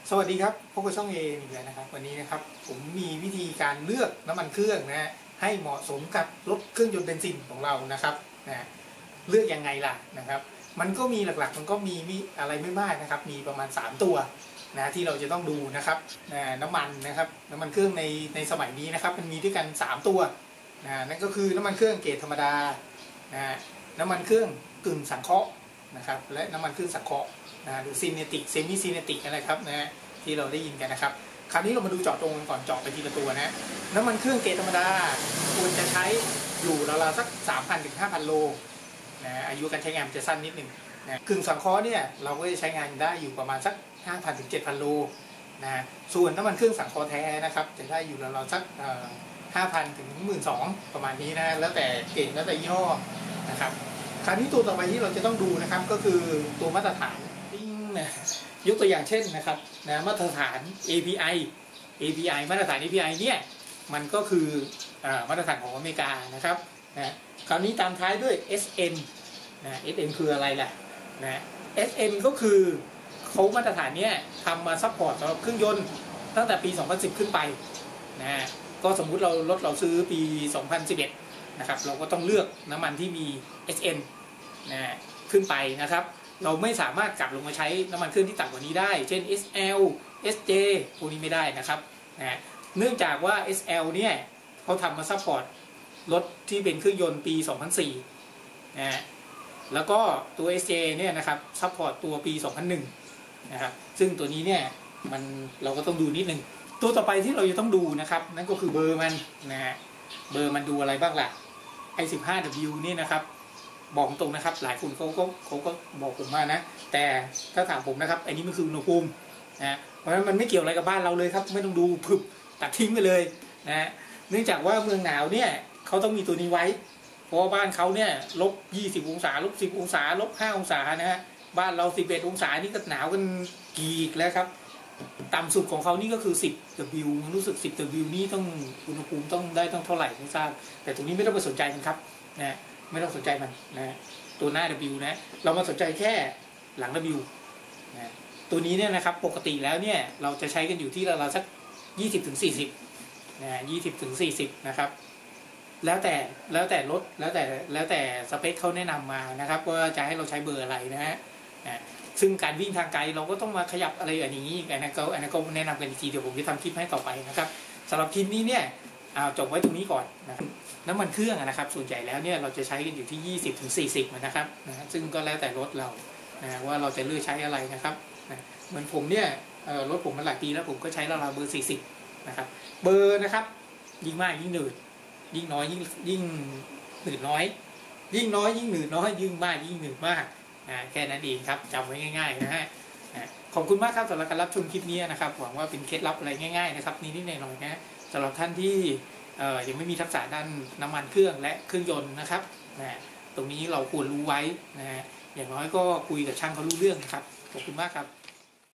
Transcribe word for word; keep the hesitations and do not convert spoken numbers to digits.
สวัสดีครับพบกับช่องเออีกแล้วนะครับวันนี้นะครับผมมีวิธีการเลือกน้ำมันเครื่องนะให้เหมาะสมกับรถเครื่องยนต์เบนซินของเรานะครับนะเลือกยังไงล่ะนะครับมันก็มีหลักๆมันก็มีมีอะไรไม่มากนะครับมีประมาณสามตัวนะที่เราจะต้องดูนะครับนะน้ำมันนะครับน้ำมันเครื่องในในสมัยนี้นะครับมันมีด้วยกันสามตัวนะนั่นก็คือน้ำมันเครื่องเกรดธรรมดานะน้ำมันเครื่องกึ่งสังเคราะห์นะครับและน้ำมันเครื่องสังเคราะห์นะหรือซีเนติกเซมิซีเนติกอะไรครับนะที่เราได้ยินกันนะครับคราวนี้เรามาดูเจาะตรงก่อนเจาะไปทีละตัวนะน้ำมันเครื่องเกรดธรรมดาควรจะใช้อยู่ราวๆสัก สามพัน ถึง ห้าพัน โลนะอายุการใช้งานจะสั้นนิดหนึ่งนะกึ่งสังเคราะห์เนี่ยเราก็จะใช้งานได้อยู่ประมาณสัก ห้าพัน ถึง เจ็ดพัน โลนะส่วนน้ำมันเครื่องสังเคราะห์แท้นะครับจะได้อยู่ราวๆสัก ห้าพัน ถึง หนึ่งหมื่นสองพัน ประมาณนี้นะแล้วแต่เกรดแล้วแต่ยี่ห้อนะครับคราวนี้ตัวต่อไปที่เราจะต้องดูนะครับก็คือตัวมาตรฐานนะยกตัวอย่างเช่นนะครับนะมาตรฐาน เอ พี ไอ เอ พี ไอ มาตรฐาน เอ พี ไอ เนี่ยมันก็คืออมาตรฐานของอเมริกานะครับนะคราวนี้ตามท้ายด้วย เอส เอ็น นะ เอส เอ็น คืออะไรล่ะนะ เอส เอ็น ก็คือเขามาตรฐานเนี้ยทำมาซัพพอร์ตสำหรับเครื่องยนต์ตั้งแต่ปี สองพันสิบ ขึ้นไปนะก็สมมุติเรารถเราซื้อปี สองพันสิบเอ็ด นะครับเราก็ต้องเลือกน้ำมันที่มี เอส เอ็น นะขึ้นไปนะครับเราไม่สามารถกลับลงมาใช้น้ำมันเครื่องที่ต่ำกว่านี้ได้เช่น เอส แอล เอส เจ พวกนี้ไม่ได้นะครับนะเนื่องจากว่า เอส แอล เนี่ยเขาทำมาซัพพอร์ตรถที่เป็นเครื่องยนต์ปี สองพันสี่ นะแล้วก็ตัว เอส เจ เนี่ยนะครับซัพพอร์ตตัวปี สองพันหนึ่ง นะครับซึ่งตัวนี้เนี่ยมันเราก็ต้องดูนิดนึงตัวต่อไปที่เราจะต้องดูนะครับนั่นก็คือเบอร์มันนะฮะเบอร์มันดูอะไรบ้างล่ะ ไอ สิบห้า ดับเบิลยู นี่นะครับบอกตรงนะครับหลายคนเขาก็เขาก็บอกผมมานะแต่ถ้าถามผมนะครับอันนี้มันคืออุณหภูมินะเพราะฉะนั้นมันไม่เกี่ยวอะไรกับบ้านเราเลยครับไม่ต้องดูพึบตัดทิ้งไปเลยนะเนื่องจากว่าเมืองหนาวเนี่ยเขาต้องมีตัวนี้ไว้เพราะว่าบ้านเขาเนี่ยลบยี่สิบองศาลบสิบองศาลบห้าองศานะฮะบ้านเราสิบเอ็ดองศานี่ก็หนาวกันกี่แล้วครับต่ำสุดของเขานี่ก็คือสิบ ดับเบิลยู รู้สึกสิบ ดับเบิลยู นี่ต้องอุณหภูมิต้องได้ต้องเท่าไหร่ไม่ทราบแต่ตรงนี้ไม่ต้องไปสนใจมันครับนะไม่ต้องสนใจมันนะตัวหน้า ดับเบิลยู นะเรามาสนใจแค่หลัง ดับเบิลยู นะตัวนี้เนี่ยนะครับปกติแล้วเนี่ยเราจะใช้กันอยู่ที่เราสัก ยี่สิบถึงสี่สิบ นะ ยี่สิบถึงสี่สิบ นะครับแล้วแต่แล้วแต่รถแล้วแต่แล้วแต่สเปคเขาแนะนำมานะครับว่าจะให้เราใช้เบอร์อะไรนะฮะนะซึ่งการวิ่งทางไกลเราก็ต้องมาขยับอะไรอย่างนี้อันนั้นก็อันนั้นก็แนะนำกันอีกทีเดี๋ยวผมจะทำคลิปให้ต่อไปนะครับสำหรับคลิปนี้เนี่ยเอาจบไว้ตรงนี้ก่อนนะน้ำมันเครื่องนะครับส่วนใหญ่แล้วเนี่ยเราจะใช้กันอยู่ที่ ยี่สิบถึงสี่สิบ นะครับนะซึ่งก็แล้วแต่รถเรานะว่าเราจะเลือกใช้อะไรนะครับนะเหมือนผมเนี่ยรถผมมาหลายปีแล้วผมก็ใช้ราวๆเบอร์สี่สิบนะครับเบอร์นะครับยิ่งมากยิ่งหนืดยิ่งน้อยยิ่งยิ่งหนืดน้อยยิ่งน้อยยิ่งหนืดน้อยยิ่งมากยิ่งหนืดมากนะแค่นั้นเองครับจำไว้ง่ายๆนะฮะขอบคุณมากครับสำหรับการรับชมคลิปนี้นะครับหวังว่าเป็นเคล็ดลับอะไรง่ายๆนะครับนิดๆหน่อยๆนะสำหรับท่านที่ยังไม่มีทักษะด้านน้ำมันเครื่องและเครื่องยนต์นะครับนะตรงนี้เราควรรู้ไว้นะอย่างน้อยก็คุยกับช่างเขารู้เรื่องนะครับขอบคุณมากครับ